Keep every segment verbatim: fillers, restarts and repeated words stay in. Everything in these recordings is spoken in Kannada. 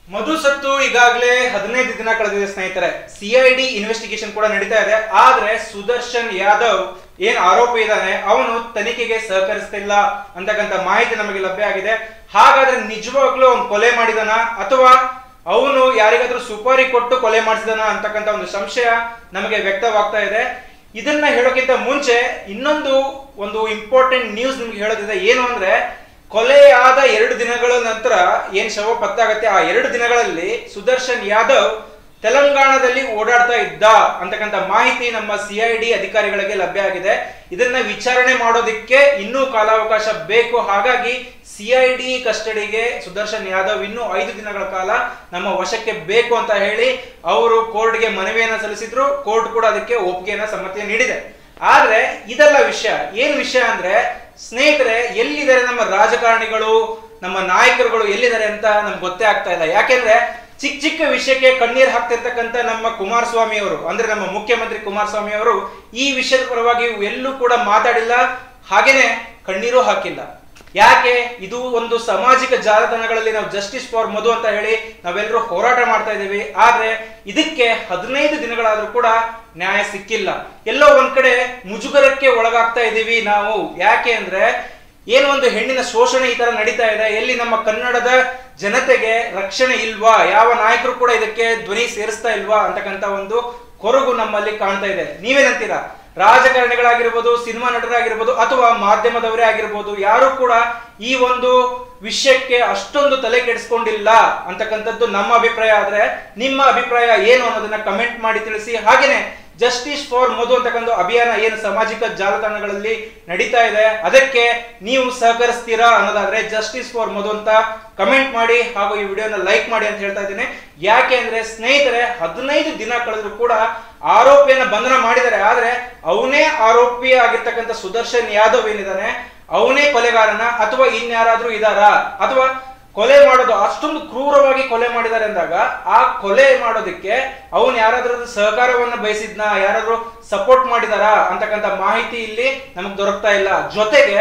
ಮಧು ಸತ್ತು ಈಗಾಗಲೇ ಹದಿನೈದು ದಿನ ಕಳೆದಿದೆ ಸ್ನೇಹಿತರೆ. ಸಿಐಡಿ ಇನ್ವೆಸ್ಟಿಗೇಷನ್ ಕೂಡ ನಡೀತಾ ಇದೆ. ಆದ್ರೆ ಸುದರ್ಶನ್ ಯಾದವ್ ಏನ್ ಆರೋಪಿ ಇದ್ದಾನೆ ಅವನು ತನಿಖೆಗೆ ಸಹಕರಿಸ್ತಿಲ್ಲ ಅಂತಕ್ಕಂಥ ಮಾಹಿತಿ ನಮಗೆ ಲಭ್ಯ ಆಗಿದೆ. ಹಾಗಾದ್ರೆ ನಿಜವಾಗ್ಲೂ ಅವನು ಕೊಲೆ ಮಾಡಿದಾನ ಅಥವಾ ಅವನು ಯಾರಿಗಾದ್ರೂ ಸುಪಾರಿ ಕೊಟ್ಟು ಕೊಲೆ ಮಾಡಿಸಿದಾನ ಅಂತಕ್ಕಂಥ ಒಂದು ಸಂಶಯ ನಮಗೆ ವ್ಯಕ್ತವಾಗ್ತಾ ಇದೆ. ಇದನ್ನ ಹೇಳೋಕ್ಕಿಂತ ಮುಂಚೆ ಇನ್ನೊಂದು ಒಂದು ಇಂಪಾರ್ಟೆಂಟ್ ನ್ಯೂಸ್ ನಿಮ್ಗೆ ಹೇಳೋದಿದೆ. ಏನು ಅಂದ್ರೆ, ಕೊಲೆಯಾದ ಎರಡು ದಿನಗಳ ನಂತರ ಏನ್ ಶವ ಪತ್ತಾಗತ್ತೆ ಆ ಎರಡು ದಿನಗಳಲ್ಲಿ ಸುದರ್ಶನ್ ಯಾದವ್ ತೆಲಂಗಾಣದಲ್ಲಿ ಓಡಾಡ್ತಾ ಇದ್ದ ಅಂತಕ್ಕಂಥ ಮಾಹಿತಿ ನಮ್ಮ ಸಿಐಡಿ ಅಧಿಕಾರಿಗಳಿಗೆ ಲಭ್ಯ ಆಗಿದೆ. ಇದನ್ನ ವಿಚಾರಣೆ ಮಾಡೋದಿಕ್ಕೆ ಇನ್ನೂ ಕಾಲಾವಕಾಶ ಬೇಕು. ಹಾಗಾಗಿ ಸಿಐಡಿ ಕಸ್ಟಡಿಗೆ ಸುದರ್ಶನ್ ಯಾದವ್ ಇನ್ನೂ ಐದು ದಿನಗಳ ಕಾಲ ನಮ್ಮ ವಶಕ್ಕೆ ಬೇಕು ಅಂತ ಹೇಳಿ ಅವರು ಕೋರ್ಟ್ಗೆ ಮನವಿಯನ್ನ ಸಲ್ಲಿಸಿದ್ರು. ಕೋರ್ಟ್ ಕೂಡ ಅದಕ್ಕೆ ಒಪ್ಪಿಗೆಯನ್ನ ಸಮ್ಮತಿ ನೀಡಿದೆ. ಆದ್ರೆ ಇದೆಲ್ಲ ವಿಷಯ ಏನ್ ವಿಷಯ ಅಂದ್ರೆ ಸ್ನೇಹಿತರೆ, ಎಲ್ಲಿದ್ದಾರೆ ನಮ್ಮ ರಾಜಕಾರಣಿಗಳು, ನಮ್ಮ ನಾಯಕರುಗಳು ಎಲ್ಲಿದ್ದಾರೆ ಅಂತ ನಮ್ಗೆ ಗೊತ್ತೇ ಆಗ್ತಾ ಇಲ್ಲ. ಯಾಕೆಂದ್ರೆ ಚಿಕ್ಕ ಚಿಕ್ಕ ವಿಷಯಕ್ಕೆ ಕಣ್ಣೀರ್ ಹಾಕ್ತಿರ್ತಕ್ಕಂಥ ನಮ್ಮ ಕುಮಾರಸ್ವಾಮಿ ಅವರು ಅಂದ್ರೆ ನಮ್ಮ ಮುಖ್ಯಮಂತ್ರಿ ಕುಮಾರಸ್ವಾಮಿ ಅವರು ಈ ವಿಷಯದ ಪರವಾಗಿ ಎಲ್ಲೂ ಕೂಡ ಮಾತಾಡಿಲ್ಲ, ಹಾಗೇನೆ ಕಣ್ಣೀರು ಹಾಕಿಲ್ಲ. ಯಾಕೆ? ಇದು ಒಂದು ಸಾಮಾಜಿಕ ಜಾಲತಾಣಗಳಲ್ಲಿ ನಾವು ಜಸ್ಟಿಸ್ ಫಾರ್ ಮಧು ಅಂತ ಹೇಳಿ ನಾವೆಲ್ಲರೂ ಹೋರಾಟ ಮಾಡ್ತಾ ಇದ್ದೀವಿ. ಆದ್ರೆ ಇದಕ್ಕೆ ಹದಿನೈದು ದಿನಗಳಾದ್ರೂ ಕೂಡ ನ್ಯಾಯ ಸಿಕ್ಕಿಲ್ಲ. ಎಲ್ಲೋ ಒಂದ್ ಕಡೆ ಮುಜುಗರಕ್ಕೆ ಒಳಗಾಗ್ತಾ ಇದ್ದೀವಿ ನಾವು. ಯಾಕೆ ಅಂದ್ರೆ ಏನು ಒಂದು ಹೆಣ್ಣಿನ ಶೋಷಣೆ ಈ ತರ ನಡೀತಾ ಇದೆ. ಎಲ್ಲಿ ನಮ್ಮ ಕನ್ನಡದ ಜನತೆಗೆ ರಕ್ಷಣೆ ಇಲ್ವಾ, ಯಾವ ನಾಯಕರು ಕೂಡ ಇದಕ್ಕೆ ಧ್ವನಿ ಸೇರಿಸ್ತಾ ಇಲ್ವಾ ಅಂತಕ್ಕಂಥ ಒಂದು ಕೊರಗು ನಮ್ಮಲ್ಲಿ ಕಾಣ್ತಾ ಇದೆ. ನೀವೇನಂತೀರಾ? ರಾಜಕಾರಣಿಗಳಾಗಿರ್ಬೋದು, ಸಿನಿಮಾ ನಟರಾಗಿರ್ಬೋದು ಅಥವಾ ಮಾಧ್ಯಮದವರೇ ಆಗಿರ್ಬೋದು, ಯಾರು ಕೂಡ ಈ ಒಂದು ವಿಷಯಕ್ಕೆ ಅಷ್ಟೊಂದು ತಲೆ ಕೆಡಿಸ್ಕೊಂಡಿಲ್ಲ ಅಂತಕ್ಕಂಥದ್ದು ನಮ್ಮ ಅಭಿಪ್ರಾಯ. ಆದ್ರೆ ನಿಮ್ಮ ಅಭಿಪ್ರಾಯ ಏನು ಅನ್ನೋದನ್ನ ಕಮೆಂಟ್ ಮಾಡಿ ತಿಳಿಸಿ. ಹಾಗೇನೆ ಜಸ್ಟಿಸ್ ಫಾರ್ ಮಧು ಅಂತಕ್ಕಂಥ ಅಭಿಯಾನ ಏನು ಸಾಮಾಜಿಕ ಜಾಲತಾಣಗಳಲ್ಲಿ ನಡೀತಾ ಇದೆ ಅದಕ್ಕೆ ನೀವು ಸಹಕರಿಸ್ತೀರಾ ಅನ್ನೋದಾದ್ರೆ ಜಸ್ಟಿಸ್ ಫಾರ್ ಮಧು ಅಂತ ಕಮೆಂಟ್ ಮಾಡಿ ಹಾಗೂ ಈ ವಿಡಿಯೋನ ಲೈಕ್ ಮಾಡಿ ಅಂತ ಹೇಳ್ತಾ ಇದ್ದೀನಿ. ಯಾಕೆ ಅಂದ್ರೆ ಸ್ನೇಹಿತರೆ, ಹದಿನೈದು ದಿನ ಕಳೆದ್ರು ಕೂಡ ಆರೋಪಿಯನ್ನ ಬಂಧನ ಮಾಡಿದ್ದಾರೆ. ಆದ್ರೆ ಅವನೇ ಆರೋಪಿ ಆಗಿರ್ತಕ್ಕಂಥ ಸುದರ್ಶನ್ ಯಾದವ್ ಏನಿದ್ದಾನೆ ಅವನೇ ಕೊಲೆಗಾರನ ಅಥವಾ ಇನ್ಯಾರಾದ್ರೂ ಇದಾರಾ, ಅಥವಾ ಕೊಲೆ ಮಾಡೋದು ಅಷ್ಟೊಂದು ಕ್ರೂರವಾಗಿ ಕೊಲೆ ಮಾಡಿದ್ದಾರೆ ಅಂದಾಗ ಆ ಕೊಲೆ ಮಾಡೋದಕ್ಕೆ ಅವನು ಯಾರಾದ್ರೂ ಸಹಕಾರವನ್ನ ಬಯಸಿದ್ನ, ಯಾರಾದ್ರೂ ಸಪೋರ್ಟ್ ಮಾಡಿದಾರಾ ಅಂತಕ್ಕಂಥ ಮಾಹಿತಿ ಇಲ್ಲಿ ನಮಗ್ ದೊರಕ್ತಾ ಇಲ್ಲ. ಜೊತೆಗೆ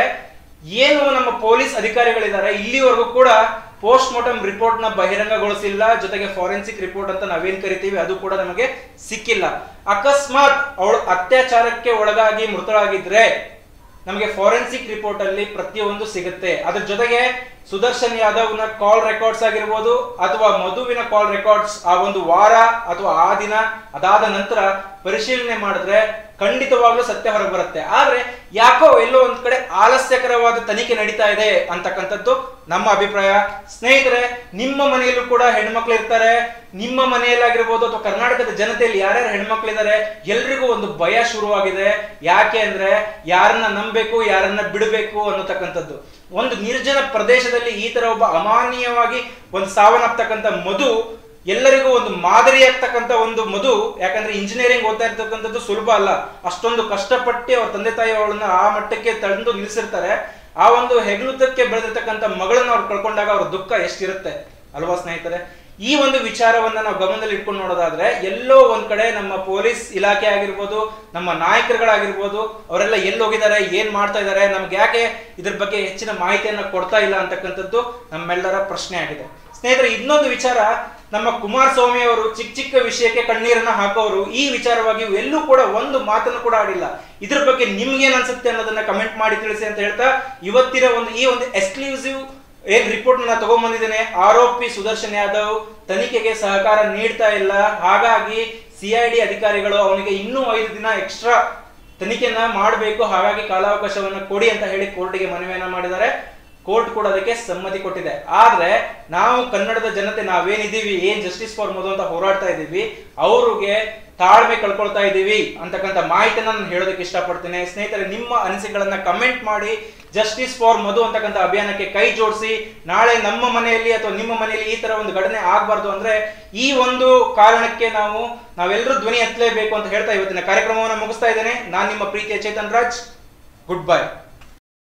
ಏನು ನಮ್ಮ ಪೊಲೀಸ್ ಅಧಿಕಾರಿಗಳಿದ್ದಾರೆ ಇಲ್ಲಿವರೆಗೂ ಕೂಡ ಪೋಸ್ಟ್ ಮಾರ್ಟಮ್ ರಿಪೋರ್ಟ್ ನ ಬಹಿರಂಗಗೊಳಿಸಿಲ್ಲ. ಜೊತೆಗೆ ಫಾರೆನ್ಸಿಕ್ ರಿಪೋರ್ಟ್ ಅಂತ ನಾವೇನ್ ಕರಿತೀವಿ ಅದು ಕೂಡ ನಮಗೆ ಸಿಕ್ಕಿಲ್ಲ. ಅಕಸ್ಮಾತ್ ಅವಳು ಅತ್ಯಾಚಾರಕ್ಕೆ ಒಳಗಾಗಿ ಮೃತಳಾಗಿದ್ರೆ ನಮಗೆ ಫಾರೆನ್ಸಿಕ್ ರಿಪೋರ್ಟ್ ಅಲ್ಲಿ ಪ್ರತಿಯೊಂದು ಸಿಗುತ್ತೆ. ಅದ್ರ ಜೊತೆಗೆ ಸುದರ್ಶನ್ ಯಾದವ್ ನ ಕಾಲ್ ರೆಕಾರ್ಡ್ಸ್ ಆಗಿರ್ಬೋದು ಅಥವಾ ಮಧುವಿನ ಕಾಲ್ ರೆಕಾರ್ಡ್ಸ್ ಆ ಒಂದು ವಾರ ಅಥವಾ ಆ ದಿನ ಅದಾದ ನಂತರ ಪರಿಶೀಲನೆ ಮಾಡಿದ್ರೆ ಖಂಡಿತವಾಗ್ಲೂ ಸತ್ಯ ಹೊರಗೆ ಬರುತ್ತೆ. ಆದ್ರೆ ಯಾಕೋ ಎಲ್ಲೋ ಒಂದ್ ಕಡೆ ಆಲಸ್ಯಕರವಾದ ತನಿಖೆ ನಡೀತಾ ಇದೆ ಅಂತಕ್ಕಂಥದ್ದು ನಮ್ಮ ಅಭಿಪ್ರಾಯ. ಸ್ನೇಹಿತರೆ, ನಿಮ್ಮ ಮನೆಯಲ್ಲೂ ಕೂಡ ಹೆಣ್ಮಕ್ಳು ಇರ್ತಾರೆ. ನಿಮ್ಮ ಮನೆಯಲ್ಲಾಗಿರ್ಬೋದು ಅಥವಾ ಕರ್ನಾಟಕದ ಜನತೆಯಲ್ಲಿ ಯಾರ್ಯಾರು ಹೆಣ್ಮಕ್ಳಿದ್ದಾರೆ ಎಲ್ರಿಗೂ ಒಂದು ಭಯ ಶುರುವಾಗಿದೆ. ಯಾಕೆ ಅಂದ್ರೆ ಯಾರನ್ನ ನಂಬಬೇಕು, ಯಾರನ್ನ ಬಿಡಬೇಕು ಅನ್ನತಕ್ಕಂಥದ್ದು. ಒಂದು ನಿರ್ಜನ ಪ್ರದೇಶದಲ್ಲಿ ಈ ತರ ಒಬ್ಬ ಅಮಾನ್ಯವಾಗಿ ಒಂದು ಸಾವನ್ನಪ್ಪತಕ್ಕಂಥ ಮಧು ಎಲ್ಲರಿಗೂ ಒಂದು ಮಾದರಿ ಆಗ್ತಕ್ಕಂಥ ಒಂದು ಮಧು. ಯಾಕಂದ್ರೆ ಇಂಜಿನಿಯರಿಂಗ್ ಓದ್ತಾ ಇರ್ತಕ್ಕಂಥದ್ದು ಸುಲಭ ಅಲ್ಲ. ಅಷ್ಟೊಂದು ಕಷ್ಟಪಟ್ಟು ಅವ್ರ ತಂದೆ ತಾಯಿ ಅವಳನ್ನ ಆ ಮಟ್ಟಕ್ಕೆ ತಂದು ನಿಲ್ಲಿಸಿರ್ತಾರೆ. ಆ ಒಂದು ಹೆಗ್ಲುದ್ದಕ್ಕೆ ಬೆಳೆದಿರ್ತಕ್ಕಂಥ ಮಗಳನ್ನ ಅವ್ರು ಕಳ್ಕೊಂಡಾಗ ಅವ್ರ ದುಃಖ ಎಷ್ಟಿರುತ್ತೆ ಅಲ್ವಾ ಸ್ನೇಹಿತರೆ? ಈ ಒಂದು ವಿಚಾರವನ್ನ ನಾವು ಗಮನದಲ್ಲಿ ಇಟ್ಕೊಂಡು ನೋಡೋದಾದ್ರೆ ಎಲ್ಲೋ ಒಂದ್ ಕಡೆ ನಮ್ಮ ಪೊಲೀಸ್ ಇಲಾಖೆ ಆಗಿರ್ಬೋದು, ನಮ್ಮ ನಾಯಕರುಗಳಾಗಿರ್ಬೋದು, ಅವರೆಲ್ಲ ಎಲ್ಲಿ ಹೋಗಿದ್ದಾರೆ, ಏನ್ ಮಾಡ್ತಾ ಇದ್ದಾರೆ, ನಮ್ಗೆ ಯಾಕೆ ಇದ್ರ ಬಗ್ಗೆ ಹೆಚ್ಚಿನ ಮಾಹಿತಿಯನ್ನ ಕೊಡ್ತಾ ಇಲ್ಲ ಅಂತಕ್ಕಂಥದ್ದು ನಮ್ಮೆಲ್ಲರ ಪ್ರಶ್ನೆ ಆಗಿದೆ. ಸ್ನೇಹಿತರೆ, ಇನ್ನೊಂದು ವಿಚಾರ, ನಮ್ಮ ಕುಮಾರಸ್ವಾಮಿ ಅವರು ಚಿಕ್ಕ ಚಿಕ್ಕ ವಿಷಯಕ್ಕೆ ಕಣ್ಣೀರನ್ನ ಹಾಕೋರು. ಈ ವಿಚಾರವಾಗಿ ಎಲ್ಲೂ ಕೂಡ ಒಂದು ಮಾತನ್ನು ಕೂಡ ಆಡಿಲ್ಲ. ಇದ್ರ ಬಗ್ಗೆ ನಿಮ್ಗೇನ್ ಅನ್ಸುತ್ತೆ ಅನ್ನೋದನ್ನ ಕಮೆಂಟ್ ಮಾಡಿ ತಿಳಿಸಿ ಅಂತ ಹೇಳ್ತಾ ಇವತ್ತಿನ ಒಂದು ಈ ಒಂದು ಎಕ್ಸ್ಕ್ಲೂಸಿವ್ ಏನ್ ರಿಪೋರ್ಟ್ ನ ತಗೊಂಡ್ ಬಂದಿದ್ದೇನೆ. ಆರೋಪಿ ಸುದರ್ಶನ್ ಯಾದವ್ ತನಿಖೆಗೆ ಸಹಕಾರ ನೀಡ್ತಾ ಇಲ್ಲ. ಹಾಗಾಗಿ ಸಿಐಡಿ ಅಧಿಕಾರಿಗಳು ಅವನಿಗೆ ಇನ್ನೂ ಐದು ದಿನ ಎಕ್ಸ್ಟ್ರಾ ತನಿಖೆಯನ್ನ ಮಾಡಬೇಕು, ಹಾಗಾಗಿ ಕಾಲಾವಕಾಶವನ್ನ ಕೊಡಿ ಅಂತ ಹೇಳಿ ಕೋರ್ಟ್ಗೆ ಮನವಿಯನ್ನ ಮಾಡಿದ್ದಾರೆ. ಕೋರ್ಟ್ ಕೂಡ ಅದಕ್ಕೆ ಸಮ್ಮತಿ ಕೊಟ್ಟಿದೆ. ಆದ್ರೆ ನಾವು ಕನ್ನಡದ ಜನತೆ ನಾವೇನಿದೀವಿ, ಏನ್ ಜಸ್ಟಿಸ್ ಫಾರ್ ಮಧು ಅಂತ ಹೋರಾಡ್ತಾ ಇದೀವಿ, ಅವ್ರಿಗೆ ತಾಳ್ಮೆ ಕಳ್ಕೊಳ್ತಾ ಇದೀವಿ ಅಂತಕ್ಕಂಥ ಮಾಹಿತಿನ ನಾನು ಹೇಳೋದಕ್ಕೆ ಇಷ್ಟಪಡ್ತೇನೆ. ಸ್ನೇಹಿತರೆ, ನಿಮ್ಮ ಅನಿಸಿಕೆಗಳನ್ನ ಕಮೆಂಟ್ ಮಾಡಿ. ಜಸ್ಟಿಸ್ ಫಾರ್ ಮಧು ಅಂತಕ್ಕಂಥ ಅಭಿಯಾನಕ್ಕೆ ಕೈ ಜೋಡಿಸಿ. ನಾಳೆ ನಮ್ಮ ಮನೆಯಲ್ಲಿ ಅಥವಾ ನಿಮ್ಮ ಮನೆಯಲ್ಲಿ ಈ ತರ ಒಂದು ಘಟನೆ ಆಗ್ಬಾರ್ದು ಅಂದ್ರೆ ಈ ಒಂದು ಕಾರಣಕ್ಕೆ ನಾವು ನಾವೆಲ್ಲರೂ ಧ್ವನಿ ಎತ್ತಲೇಬೇಕು ಅಂತ ಹೇಳ್ತಾ ಇವತ್ತಿನ ಕಾರ್ಯಕ್ರಮವನ್ನು ಮುಗಿಸ್ತಾ ಇದ್ದೇನೆ. ನಾನು ನಿಮ್ಮ ಪ್ರೀತಿಯ ಚೇತನ್ ರಾಜ್. Good bye.